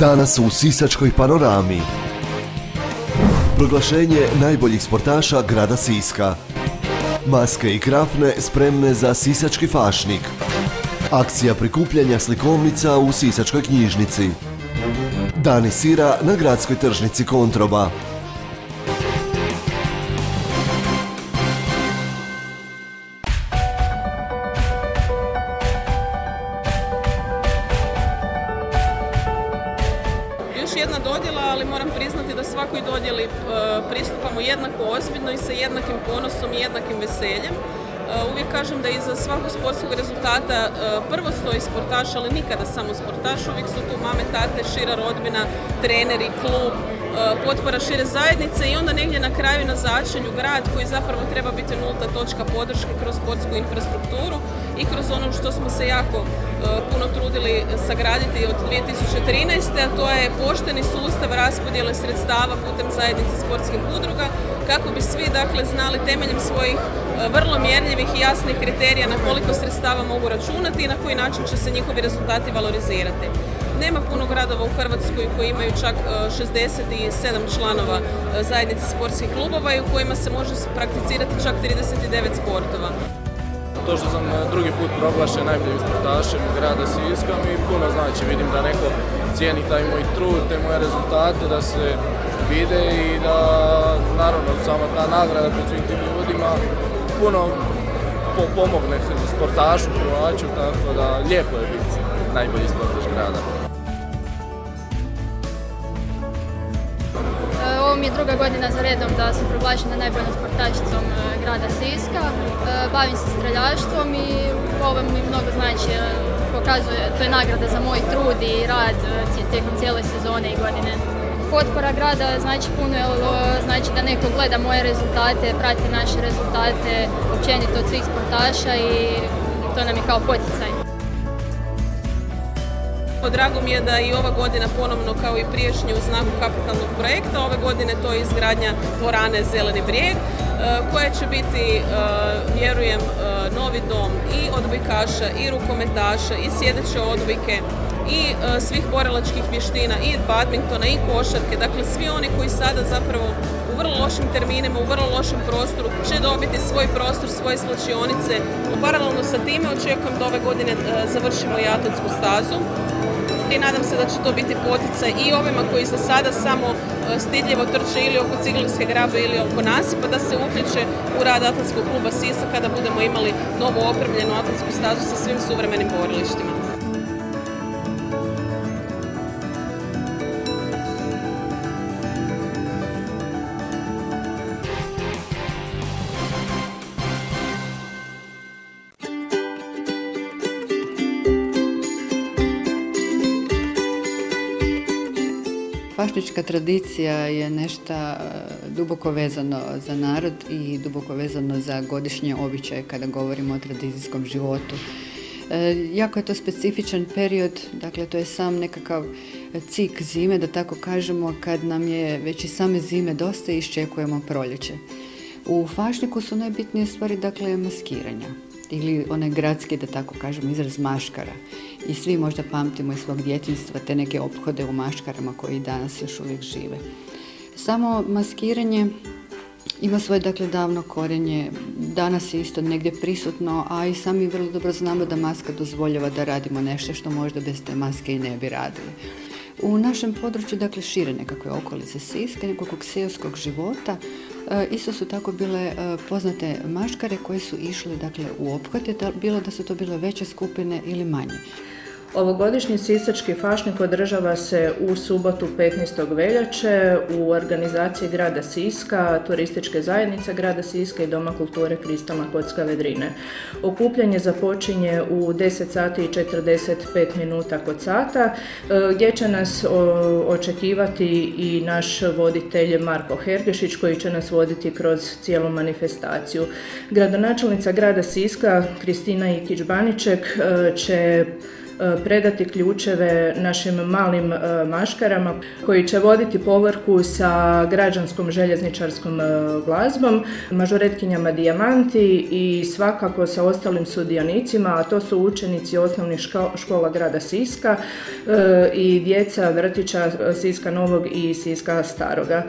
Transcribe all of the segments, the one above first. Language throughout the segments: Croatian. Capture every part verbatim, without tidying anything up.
Danas u Sisačkoj panorami. Proglašenje najboljih sportaša grada Siska. Maske i krafne spremne za sisački fašnik. Akcija prikupljanja slikovnica u Sisačkoj knjižnici. Dani sira na gradskoj tržnici Kontroba. Još jedna dodjela, ali moram priznati da svakoj dodjeli pristupamo jednako ozbiljno i sa jednakim ponosom i jednakim veseljem. Uvijek kažem da iza svakog sportskog rezultata prvo stoji sportaš, ali nikada samo sportaš. Uvijek su tu mame, tate, šira rodbina, treneri, klub, potpora šire zajednice i onda negdje na kraju na začelju grad koji zapravo treba biti nulta točka podrške kroz sportsku infrastrukturu i kroz ono što smo se jako puno trudili sagraditi od dvije tisuće trinaeste. a to je pošteni sustav raspodjele sredstava putem zajednice sportskih udruga, kako bi svi dakle znali temeljem svojih vrlo mjerljivih i jasnih kriterija na koliko sredstava mogu računati i na koji način će se njihovi rezultati valorizirati. Nema puno gradova u Hrvatskoj koji imaju čak šezdeset sedam članova zajednice sportskih klubova i u kojima se može prakticirati čak trideset devet sportova. To što sam drugi put proglašen najboljim sportašem grada Siska mi puno znači. Vidim da neko cijeni taj moj trud, te moje rezultate, da se vide i da naravno sama ta nagrada pred svim tim ljudima puno pomogne sportašu, prvaču, tako da lijepo je biti najbolji sportaš grada. Ovo mi je druga godina za redom da sam proglašena najboljom sportašicom grada Siska. Bavim se streljaštvom i ovo mi mnogo znači, pokazuje, to je nagrada za moj trud i rad tijekom cijele sezone i godine. Potpora grada znači puno, znači da neko gleda moje rezultate, prati naše rezultate, općenito od svih sportaša i to nam je kao poticaj. Drago mi je da i ova godina ponovno kao i prijašnje u znaku kapitalnog projekta, ove godine to je izgradnja dvorane Zeleni brijeg, koja će biti, vjerujem, novi dom i odbojkaša i rukometaša i sjedeće odbojke i svih borilačkih vještina i badmintona i košarke. Dakle, svi oni koji sada zapravo u vrlo lošim terminima, u vrlo lošem prostoru će dobiti svoj prostor, svoje slačionice. Paralelno sa time očekujem da ove godine završimo i atletsku stazu. I nadam se da će to biti poticaj i ovima koji za sada samo stidljivo trče ili oko Ciglinske grabe ili oko nasipa, da se uključe u rad atletskog kluba Sisak kada budemo imali novo opremljenu atletsku stazu sa svim suvremenim borilištima. Fašnička tradicija je nešto duboko vezano za narod i duboko vezano za godišnje običaje kada govorimo o tradicijskom životu. Jako je to specifičan period, dakle to je sam nekakav cik zime, da tako kažemo, kad nam je već i same zime dosta i iščekujemo proljeće. U fašniku su najbitnije stvari, dakle, maskiranja ili onaj gradski, da tako kažemo, izraz maškara. I svi možda pamtimo iz svog djetinjstva te neke ophode u maškarama koji danas još uvijek žive. Samo maskiranje ima svoje, dakle, davno korenje. Danas je isto negdje prisutno, a i sami vrlo dobro znamo da maska dozvoljava da radimo nešto što možda bez te maske i ne bi radili. U našem području, dakle, šire nekakve okolice Siska, nekakvog seoskog života, isto su tako bile poznate maškare koje su išle, dakle, u ophote, bilo da su to bile veće skupine ili manje. Ovogodišnji sisački fašnik održava se u subotu petnaestog veljače u organizaciji grada Siska, turističke zajednice grada Siska i Doma kulture Kristalna kocka Vedrine. Okupljanje započinje u deset sati i četrdeset pet minuta kod sata, gdje će nas očekivati i naš voditelj Marko Hergešić, koji će nas voditi kroz cijelu manifestaciju. Gradonačelnica grada Siska Kristina Ikić-Baniček će predati ključeve našim malim maškarama koji će voditi povorku sa građanskom željezničarskom glazbom, mažoretkinjama Dijamanti i svakako sa ostalim sudionicima, a to su učenici osnovnih škola grada Siska i djeca vrtića Siska Novog i Siska Staroga.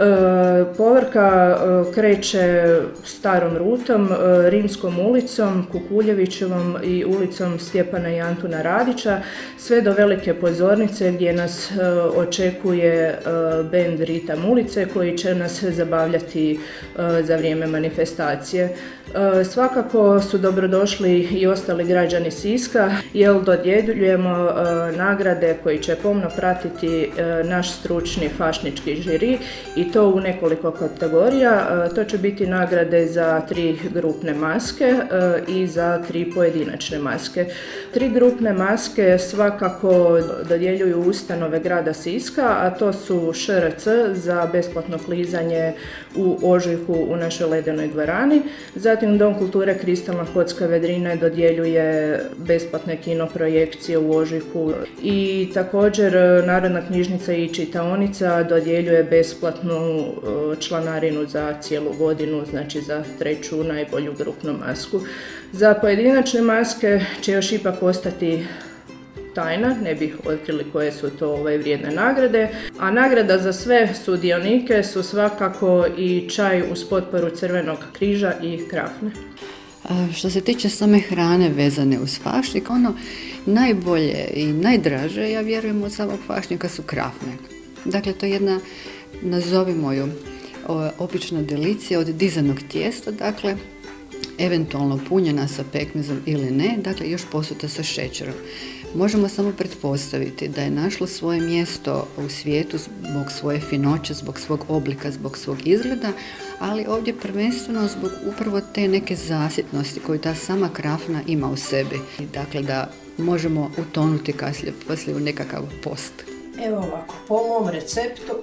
Povorka kreće starom rutom, Rimskom ulicom, Kukuljevićevom i ulicom Stjepana i Antuna Radića, sve do velike pozornice gdje nas očekuje bend Ritam ulice koji će nas zabavljati za vrijeme manifestacije. Svakako su dobrodošli i ostali građani Siska jer dodjeljujemo nagrade koji će pomno pratiti naš stručni fašnički žiri i to u nekoliko kategorija. To će biti nagrade za tri grupne maske i za tri pojedinačne maske. Tri grupne maske svakako dodjeljuju ustanove grada Siska, a to su Š R C za besplatno klizanje u ožujku u našoj ledenoj dvorani. Zatim Dom kulture Kristalna kocka Vedrine dodjeljuje besplatne kinoprojekcije u ožujku i također Narodna knjižnica i čitaonica dodjeljuje besplatnu članarinu za cijelu godinu, znači za treću najbolju grupnu masku. Za pojedinačne maske će još ipak ostati tajna, ne bih otkrili koje su to ove vrijedne nagrade, a nagrada za sve sudionike su svakako i čaj uz potporu Crvenog križa i krafne. Što se tiče same hrane vezane uz fašnik, ono najbolje i najdraže, ja vjerujem, od samog fašnika su krafne. Dakle, to je jedna, nazovimo ju, obična delicija od dizanog tijesta, dakle, eventualno punjena sa pekmezom ili ne, dakle, još posuta sa šećerom. Možemo samo pretpostaviti da je našlo svoje mjesto u svijetu zbog svoje finoće, zbog svog oblika, zbog svog izgleda, ali ovdje prvenstveno zbog upravo te neke zasitnosti koju ta sama krafna ima u sebi. Dakle, da možemo utonuti kasnije poslije u nekakav post. Evo ovako, po mom receptu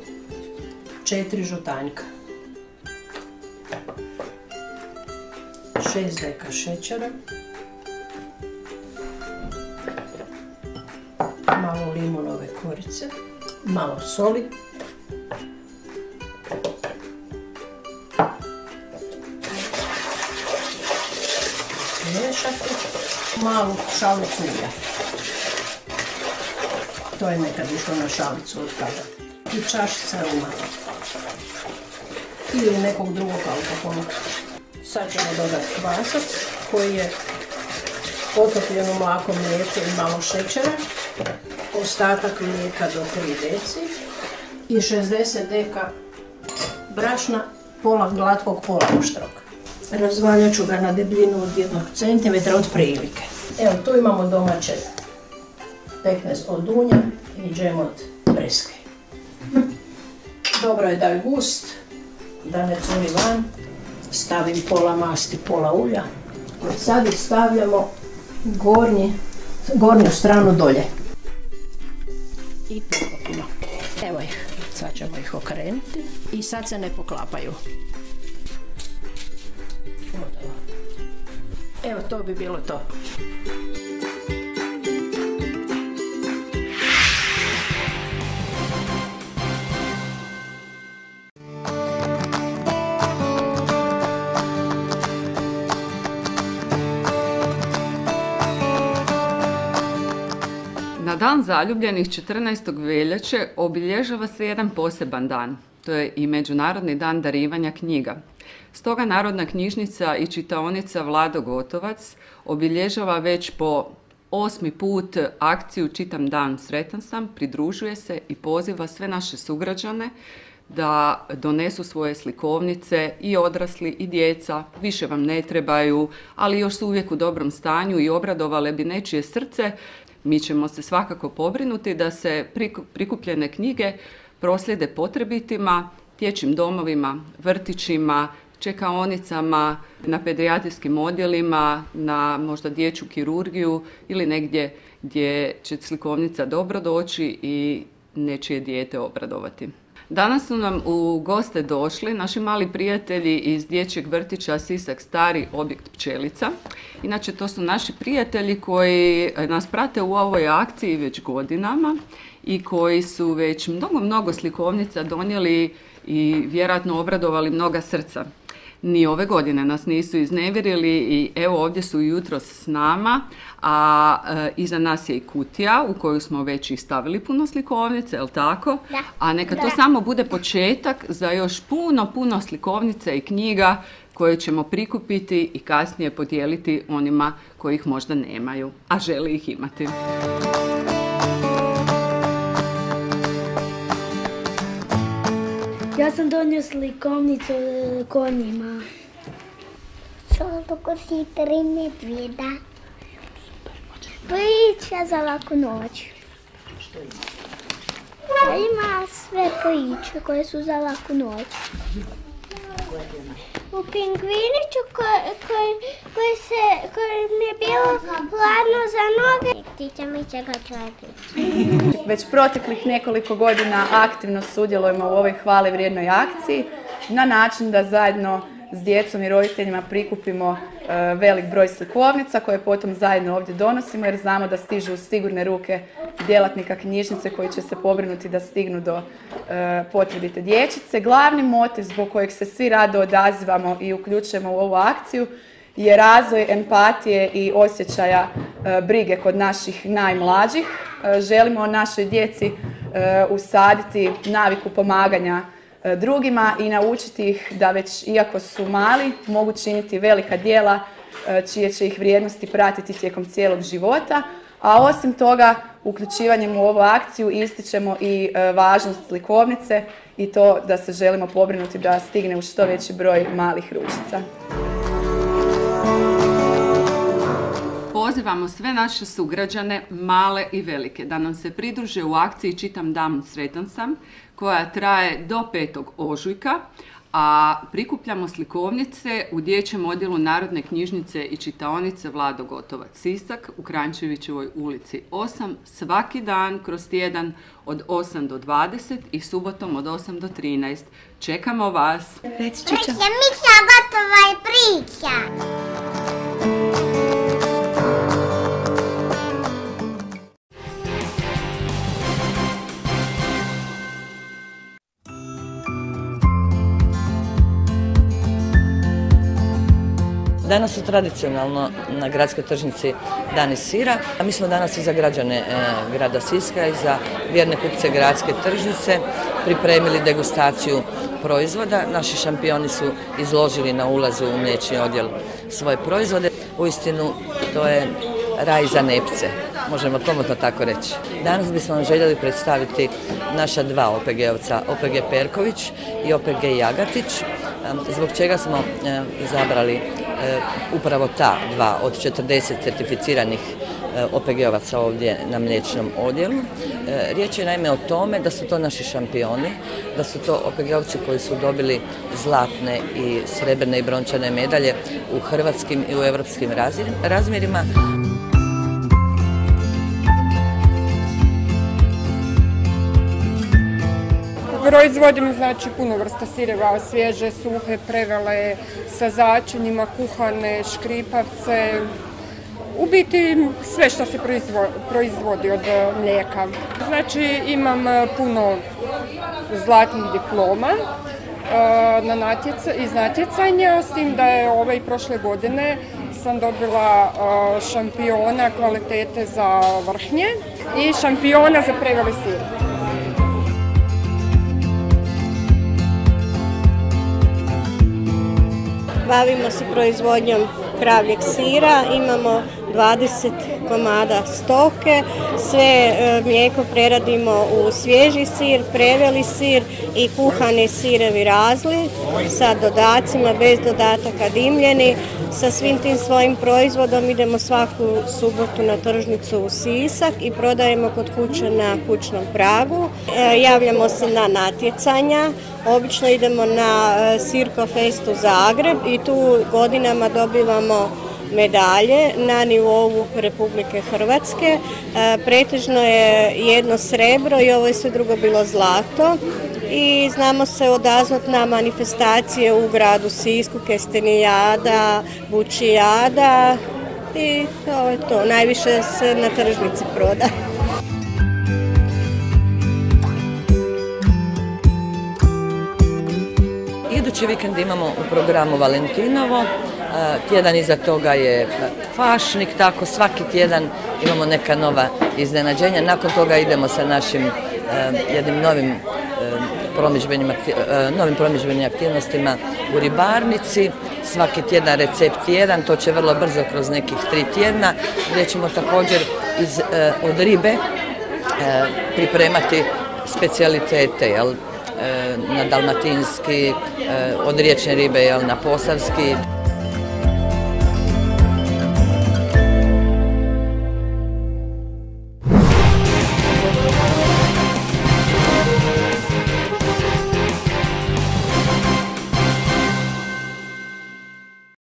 četiri žutanjka, šest deka šećera, malo limunove korice, malo soli, miješati, malu šalicu ulja. To je nekad išlo na šalicu od kada. I čašica ruma. Ili nekog drugog alkohola. Sad ćemo dodati kvasac koji je potopljen u mlakom mlijeku i malo šećera. Ostatak mlijeka do tri deci i šezdeset deka brašna, pola glatkog, pola oštrog. Razvaljat ću ga na debljinu od jednog centimetra od prilike. Evo, tu imamo domaće pekmez od dunja i džem od breske. Dobro je da je gust, da ne curi van. Stavim pola masti, pola ulja. Sad ih stavljamo gornji, gornju stranu dolje. I pokopimo. Evo ih, sad ćemo ih okrenuti i sad se ne poklapaju. Evo, to bi bilo to. Na dan zaljubljenih četrnaestog veljače obilježava se jedan poseban dan. To je i Međunarodni dan darivanja knjiga. Stoga Narodna knjižnica i čitaonica Vlado Gotovac obilježava već po osmi put akciju Čitam dan, sretan sam, pridružuje se i poziva sve naše sugrađane da donesu svoje slikovnice, i odrasli i djeca. Više vam ne trebaju, ali još su uvijek u dobrom stanju i obradovale bi nečije srce. Mi ćemo se svakako pobrinuti da se prikupljene knjige proslijede potrebitima, dječjim domovima, vrtićima, čekaonicama, na pedijatrijskim odjelima, na možda dječju kirurgiju ili negdje gdje će slikovnica dobro doći i nečije dijete obradovati. Danas su nam u goste došli naši mali prijatelji iz dječjeg vrtića Sisak Stari, objekt Pčelica. Inače, to su naši prijatelji koji nas prate u ovoj akciji već godinama i koji su već mnogo, mnogo slikovnica donijeli i vjerojatno obradovali mnoga srca. Ni ove godine nas nisu iznevjerili i evo ovdje su jutros s nama, a e, iza nas je i kutija u koju smo već i stavili puno slikovnice, je li tako? Da. A neka to Da. samo bude početak za još puno, puno slikovnica i knjiga koje ćemo prikupiti i kasnije podijeliti onima koji ih možda nemaju, a žele ih imati. Ja sam donio slikovnicu e, konjima. Zlatko si tri medvjeda. Priča za laku noć. Ima sve priče koje su za laku noć. U pingviniću koji, koji, koji se, koji mi je bilo hladno za noge. Ptića mi će ga čovjek. Već proteklih nekoliko godina aktivno sudjelujemo u ovoj hvale vrijednoj akciji na način da zajedno s djecom i roditeljima prikupimo e, velik broj slikovnica koje potom zajedno ovdje donosimo jer znamo da stižu u sigurne ruke djelatnika knjižnice koji će se pobrinuti da stignu do e, potrebite dječice. Glavni motiv zbog kojeg se svi rado odazivamo i uključujemo u ovu akciju je razvoj empatije i osjećaja e, brige kod naših najmlađih. E, želimo našoj djeci e, usaditi naviku pomaganja e, drugima i naučiti ih da već iako su mali mogu činiti velika djela e, čije će ih vrijednosti pratiti tijekom cijelog života. A osim toga, uključivanjem u ovu akciju ističemo i e, važnost slikovnice i to da se želimo pobrinuti da stigne u što veći broj malih ručica. Pozivamo sve naše sugrađane, male i velike, da nam se pridruže u akciji Čitam dan, sretan sam, koja traje do petog ožujka, a prikupljamo slikovnice u dječjem odjelu Narodne knjižnice i čitaonice Vlado Gotovac Sisak u Kranjčevićevoj ulici osam svaki dan kroz tjedan od osam do dvadeset i subotom od osam do trinaest. Čekamo vas! Reci, Čiča. Mića, gotova je priča. Danas su tradicionalno na gradskoj tržnici Dani sira, a mi smo danas i za građane e, grada Siska i za vjerne kupce gradske tržnice pripremili degustaciju proizvoda. Naši šampioni su izložili na ulazu u mliječni odjel svoje proizvode. Uistinu to je raj za nepce, možemo komotno tako reći. Danas bismo vam željeli predstaviti naša dva O P G-ovca, O P G Perković i O P G Jagatić, zbog čega smo e, izabrali e, upravo ta dva od četrdeset certificiranih e, O P G-ovaca ovdje na mliječnom odjelu. E, riječ je naime o tome da su to naši šampioni, da su to O P G-ovci koji su dobili zlatne i srebrne i brončane medalje u hrvatskim i u europskim razmjerima. Proizvodimo znači puno vrsta sireva, svježe, suhe, prevele, sa začinima, kuhane, škripavce. U biti sve što se proizvodi od mlijeka. Znači imam puno zlatnih diploma na natjeca, iz natjecanja, s tim da je ove i prošle godine sam dobila šampiona kvalitete za vrhnje i šampiona za preveli sir. Bavimo se proizvodnjom kravljeg sira, imamo dvadeset komada stoke, sve mlijeko preradimo u svježi sir, preveli sir i kuhani sirevi razli sa dodacima, bez dodataka dimljeni. Sa svim tim svojim proizvodom idemo svaku subotu na tržnicu u Sisak i prodajemo kod kuće na kućnom pragu. E, javljamo se na natjecanja, obično idemo na Sirko Fest u Zagreb i tu godinama dobivamo medalje na nivou Republike Hrvatske. E, pretežno je jedno srebro i ovo je sve drugo bilo zlato. i znamo se odazvati na manifestacije u gradu Sisku, kestenijada, bučijada i to je to. Najviše se na tržnici proda. Idući vikend imamo u programu Valentinovo, tjedan iza toga je Fašnik, tako svaki tjedan imamo neka nova iznenađenja. Nakon toga idemo sa našim jednim novim promidžbenim, novim promidžbenim aktivnostima u ribarnici. Svaki tjedan recept jedan, to će vrlo brzo kroz nekih tri tjedna, gdje ćemo također iz, od ribe pripremati specijalitete, jel, na dalmatinski, od riječne ribe jel, na posavski.